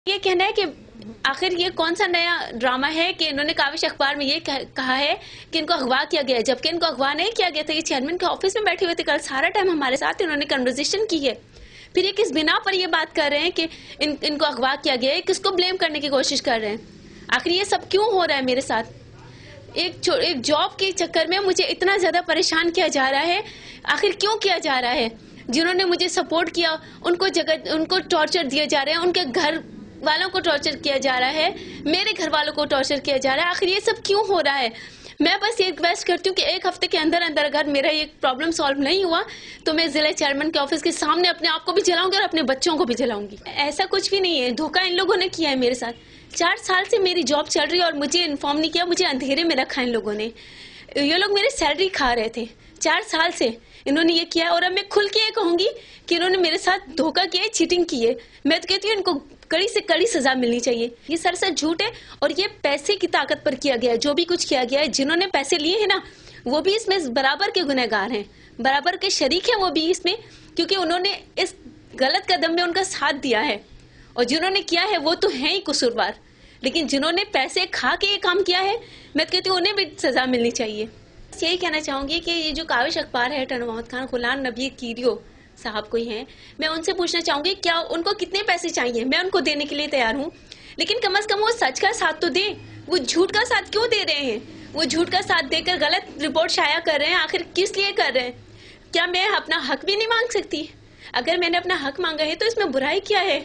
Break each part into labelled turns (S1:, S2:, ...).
S1: یہ کہنا ہے کہ آخر یہ کون سا نیا ڈرامہ ہے کہ انہوں نے کاوش اخبار میں یہ کہا ہے کہ ان کو اغوا کیا گیا ہے، جبکہ ان کو اغوا نہیں کیا گیا تھا. یہ چیئرمین کے آفس میں بیٹھے ہوئے تھے کل سارا ٹائم ہمارے ساتھ انہوں نے کنورزیشن کی ہے. پھر یہ کس بنا پر یہ بات کر رہے ہیں کہ ان کو اغوا کیا گیا ہے، کس کو بلیم کرنے کی کوشش کر رہے ہیں؟ آخر یہ سب کیوں ہو رہا ہے میرے ساتھ؟ ایک جاب کے چکر میں مجھے اتنا زیادہ پریشان کیا جا رہا ہے. آخر کیوں کیا جا رہا ہے؟ جنہوں نے مجھے سپورٹ کیا ان کو ٹارچر دیا جا رہا ہے، ان کے گھر والوں کو ٹارچر کیا جا رہا ہے، میرے گھر والوں کو ٹارچر کیا جا رہا ہے. آخر یہ سب کیوں ہو رہا ہے؟ میں بس یہ ریکویسٹ کرتی ہوں کہ ایک ہفتے کے اندر اگر میرا یہ پرابلم سالو نہیں ہوا تو میں ضلع چیئرمین کے آفس کے سامنے اپنے آپ کو بھی جلاؤں گی اور اپنے بچوں کو بھی جلاؤں گی. ایسا کچھ بھی نہیں ہے، دھوکہ ان لوگوں نے کیا ہے میرے ساتھ. 4 سال سے میری جاب چل رہی ہے اور مجھے انفارم نہیں کیا، مجھے اندھیرے میں رکھا ان لوگوں نے. یہ لوگ میری سیلری کھا رہے تھے 4 سال سے، انہوں نے یہ کیا. اور اب میں کھل کے یہ کہوں گی کہ انہوں نے میرے ساتھ دھوکہ کیا ہے، چیٹنگ کی ہے. میں تو کہتی ہوں ان کو کڑی سے کڑی سزا ملنی چاہیے. یہ سراسر جھوٹ ہے اور یہ پیسے کی طاقت پر کیا گیا ہے. جو بھی کچھ کیا گیا ہے، جنہوں نے پیسے لیے ہیں نا وہ بھی اس میں برابر کے گنہگار ہیں، برابر کے شریک ہیں وہ بھی اس میں، کیونکہ انہوں نے اس غلط قدم میں ان کا ساتھ دیا ہے. اور جنہوں نے کیا ہے وہ تو ہیں ہی قصوروار، لیکن جنہوں نے پیسے کھا کے یہ کام کیا ہے میں تو کہتی ہوں انہیں بھی سزا ملنی چاہیے. یہی کہنا چاہوں گی کہ یہ جو کاوش اخبار ہے، ٹنو محمد خان، غلام نبی کیریو صاحب کوئی ہیں، میں ان سے پوچھنا چاہوں گی کیا ان کو کتنے پیسے چاہیے. میں ان کو دینے کے لیے تیار ہوں، لیکن کم از کم وہ سچ کا ساتھ تو دیں. وہ جھوٹ کا ساتھ کیوں دے رہے ہیں؟ وہ جھوٹ کا ساتھ دے کر غلط رپورٹ شائع کر رہے ہیں. آخر کس لیے کر رہے ہیں؟ کیا میں اپنا حق بھی نہیں مانگ سکتی؟ اگر میں نے اپنا حق مانگا ہے تو اس میں برائی کیا ہے؟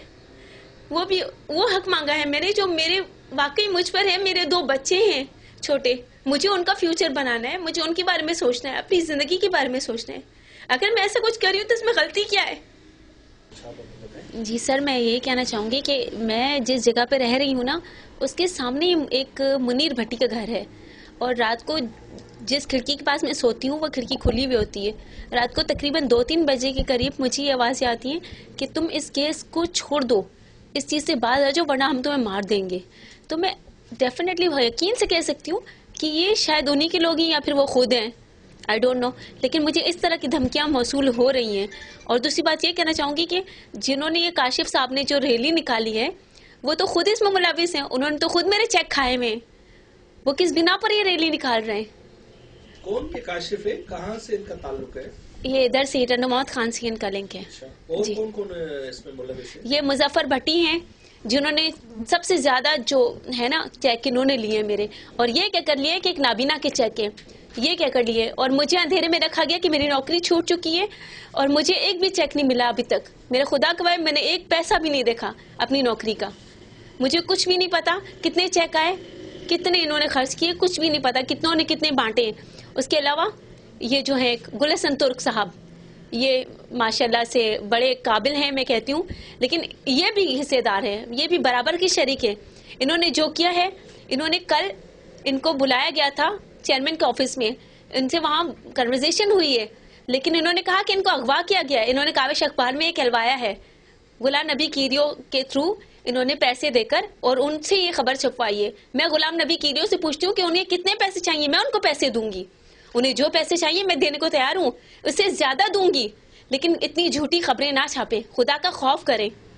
S1: وہ حق مانگا ہے میں نے جو میرے واقعی مجھ پر ہے. میرے 2 بچے ہیں چھوٹے، مجھے ان کا فیوچر بنانا ہے، مجھے ان کے بارے میں سوچنا ہے، اپنی زندگی کے بارے میں سوچنا ہے. اگر میں ایسا کچھ کر رہی ہوں تو اس میں غلطی کیا ہے؟ جی سر، میں یہ کہنا چاہوں گی کہ میں جس جگہ پہ رہ رہی ہوں نا اس کے سامنے ایک منیر بھٹی کا گھر ہے، اور رات کو جس کھڑکی کے پاس میں سوتی ہوں وہ کھڑکی کھلی ہوئی ہوتی ہے. رات کو تقریباً 2-3 بجے کے قریب مجھے یہ آوازیں آتی ہیں کہ تم اس کیس کو چھوڑ دو، اس چیز سے باز آ جاؤ ورنہ ہم تمہیں مار دیں گے. تو میں ڈیفینیٹلی یقین سے کہہ سکتی ہوں کہ یہ شاید انہی کے لوگ ہیں یا پھر وہ خود ہیں، آئی ڈونٹ نو. لیکن مجھے اس طرح کی دھمکیاں موصول ہو رہی ہیں. اور دوسری بات یہ کہنا چاہوں گی کہ جنہوں نے یہ کاشف صاحب نے جو ریلی نکالی ہے وہ تو خود اس میں ملوث ہیں، انہوں نے تو خود میرے چیک کھائے ہوئے ہیں. وہ کس بنا پر یہ ریلی نکال رہے ہیں؟
S2: کون کے کاشف ہے؟ کہاں سے ان کا تعلق ہے؟
S1: یہ ادھر سے ٹنو محمد خان سے ان کا لنک ہے.
S2: اور کون کون اس میں ملوث ہے؟
S1: یہ مظفر بھٹی ہیں جنہوں نے سب سے زیادہ جو ہے نا چیک انہوں نے لیے میرے. اور یہ کیا کر لیے کہ ایک نابینا کے چیک ہے، یہ کیا کر لیے. اور مجھے اندھیرے میں رکھا گیا کہ میری نوکری چھوٹ چکی ہے اور مجھے ایک بھی چیک نہیں ملا ابھی تک. میرے خدا گواہ میں نے ایک پیسہ بھی نہیں دیکھا اپنی نوکری کا. مجھے کچھ بھی نہیں پتا کتنے چیک آئے، کتنے انہوں نے خرچ کیے، کچھ بھی نہیں پتا کتنوں نے کتنے بانٹے. اس کے علاوہ یہ جو ہے گلشن ترک صاحب، یہ ماشاءاللہ سے بڑے قابل ہیں میں کہتی ہوں، لیکن یہ بھی حصے دار ہیں، یہ بھی برابر کی شریک ہے. انہوں نے جو کیا ہے، انہوں نے کل ان کو بلایا گیا تھا چیئرمین کے آفس میں، ان سے وہاں کنورزیشن ہوئی ہے، لیکن انہوں نے کہا کہ ان کو اغوا کیا گیا ہے. انہوں نے کاوش اخبار میں یہ کہلوایا ہے غلام نبی کیریو کے تھرو انہوں نے پیسے دے کر اور ان سے یہ خبر چھپوائی ہے. میں غلام نبی کیریو سے پوچھتی ہوں کہ انہیں کتنے پیسے چاہیے، میں ان کو پیسے دوں گی. انہیں جو پیسے چاہیے میں دینے کو تیار ہوں، اس سے زیادہ دوں گی، لیکن اتنی جھوٹی خبریں نہ چھاپیں، خدا کا خوف کریں.